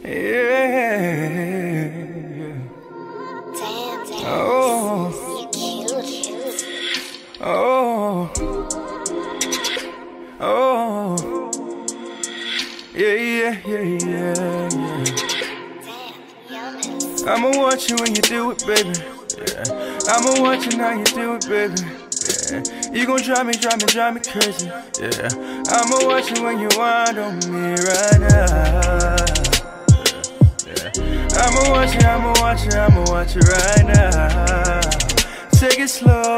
Yeah. Oh. Oh. Oh. Yeah. I'ma watch you when you do it, baby. Yeah. I'ma watch you how you do it, baby. Yeah. You gon' drive me crazy. Yeah. I'ma watch you when you wind on me right now. I'ma watch you right now. Take it slow,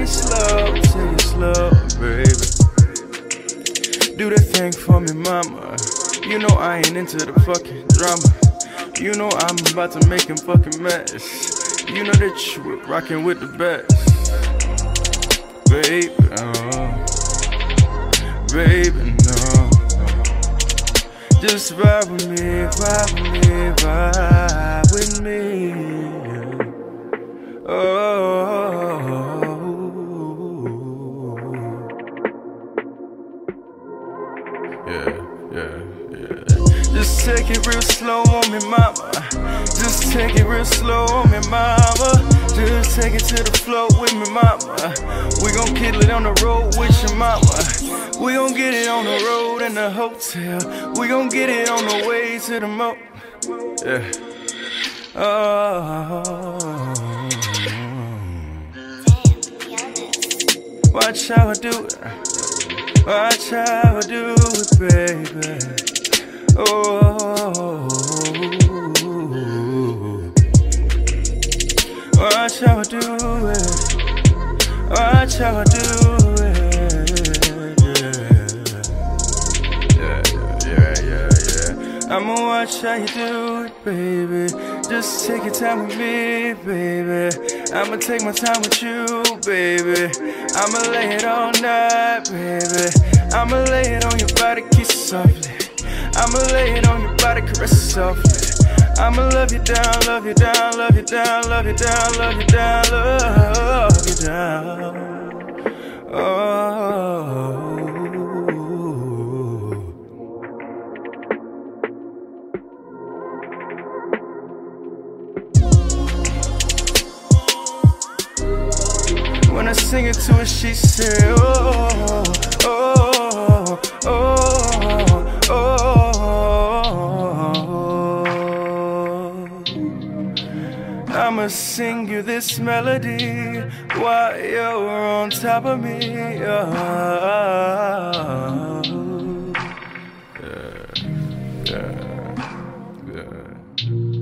baby. Do that thing for me, mama. You know I ain't into the fucking drama. You know I'm about to make him fucking mess. You know that you rockin' with the best. Baby, baby, no. Just vibe with me, vibe with me. Oh, yeah. Just take it real slow on me, mama. Just take it real slow on me, mama. Just take it to the floor with me, mama. We gon' kill it on the road with your mama. We gon' get it on the road in the hotel. We gon' get it on the way to the mo. Yeah. Oh. Watch how I do it. Watch how I do it, baby. Oh. Watch how I do it. Watch how I do it. Yeah. I'ma watch how you do it, baby. Just take your time with me, baby. I'ma take my time with you, baby. I'ma lay it all night, baby. I'ma lay it on your body, kiss it softly. I'ma lay it on your body, caress it softly. I'ma love you down, love you down, love you down, love you down, love you down, love you down. Oh. When I sing it to her, she say, oh, oh, oh, oh. I'ma sing you this melody while you're on top of me. Oh. Yeah.